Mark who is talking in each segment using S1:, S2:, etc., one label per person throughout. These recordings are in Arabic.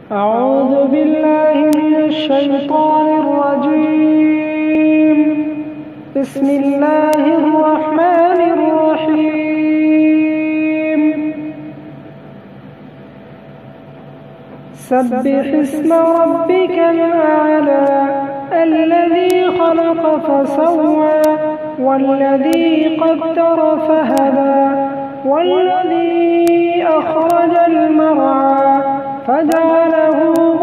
S1: أعوذ بالله من الشيطان الرجيم. بسم الله الرحمن الرحيم. سبح اسم ربك الأعلى الذي خلق فسوى والذي قدر فهدى والذي أخرج المرعى فجعله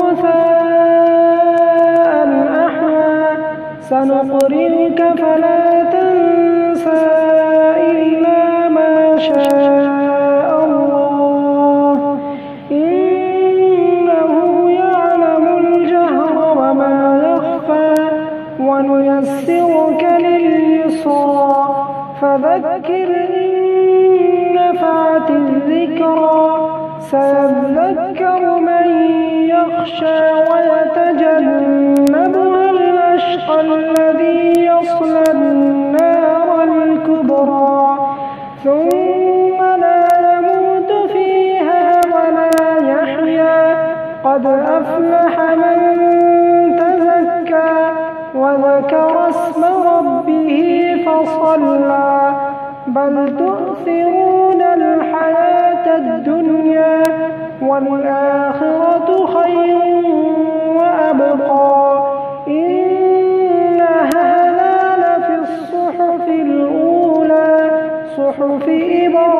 S1: غثاء أحوى سنقرئك فلا تنسى إلا ما شاء الله إنه يعلم الجهر وما يخفى ونيسرك لليسرى فذكر إن نفعت الذكرى سيذكر من يخشى ويتجنبها الأشقى الذي يصلى النار الكبرى ثم لا يموت فيها ولا يحيا قد أفلح من تزكى وذكر اسم ربه فصلى بل تؤثرون الحياة الدنيا والآخرة خير وأبقى إن هذا لفي الصحف الأولى صحف إبراهيم